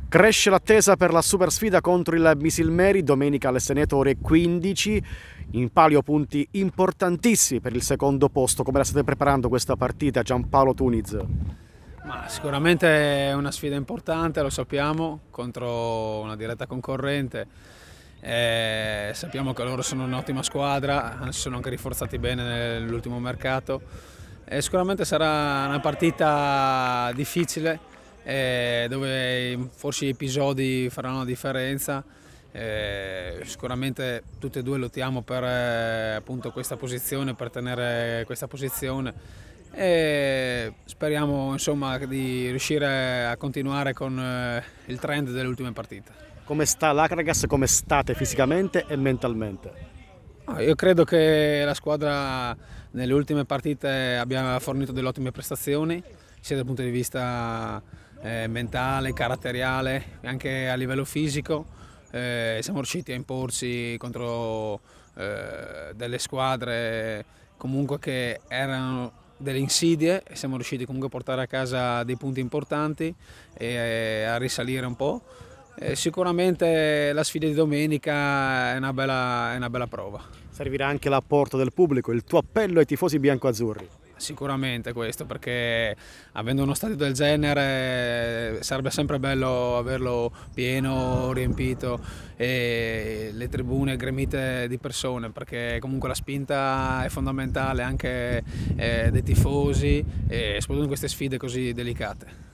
Cresce l'attesa per la super sfida contro il Misilmeri domenica alle 6 ore 15. In palio punti importantissimi per il secondo posto. Come la state preparando questa partita, Giampaolo Tuniz? Ma sicuramente è una sfida importante, lo sappiamo, contro una diretta concorrente. Sappiamo che loro sono un'ottima squadra, si sono anche rinforzati bene nell'ultimo mercato. Sicuramente sarà una partita difficile, dove forse gli episodi faranno la differenza. Sicuramente tutti e due lottiamo per appunto questa posizione, per tenere questa posizione, e speriamo insomma di riuscire a continuare con il trend delle ultime partite. Come sta l'Akragas, come state fisicamente e mentalmente? Io credo che la squadra nelle ultime partite abbia fornito delle ottime prestazioni, sia dal punto di vista mentale, caratteriale, anche a livello fisico. Siamo riusciti a imporci contro delle squadre comunque che erano delle insidie, e siamo riusciti comunque a portare a casa dei punti importanti e a risalire un po'. Sicuramente la sfida di domenica è una bella prova. Servirà anche l'apporto del pubblico, il tuo appello ai tifosi biancoazzurri. Sicuramente questo, perché avendo uno stadio del genere sarebbe sempre bello averlo pieno, riempito, e le tribune gremite di persone, perché comunque la spinta è fondamentale anche dei tifosi, e soprattutto in queste sfide così delicate.